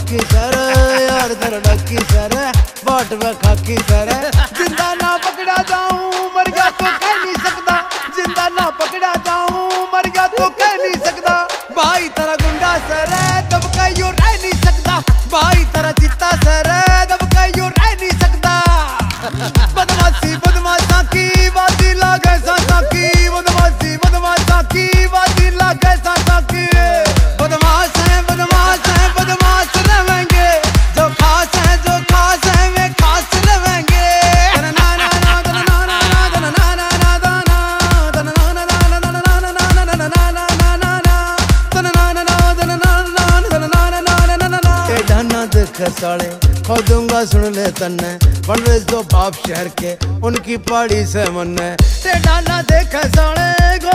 ढाकी सर यार तेरा ढाकी सर बाट में खाकी सर जिंदा ना पकड़ा जाऊं मर गया तो कह नहीं सकता जिंदा ना पकड़ा जाऊं मर गया तो कह नहीं सकता भाई तेरा गुंडा सर दब का यूं रह नहीं सकता भाई तेरा चित्ता सर दब का यूं रह नहीं सकता बदमाशी बदमाशा की बाती लागे सासा की बदमाशी बदमाशा की बाती लागे सासा की बदमाश है बदमाश रहेंगे जो खास है वे खास रहेंगे ढाना देख साले खोदूंगा सुन ले तन्ने बन रहे जो बाप शहर के उनकी पहाड़ी से मन ढाना देख साले।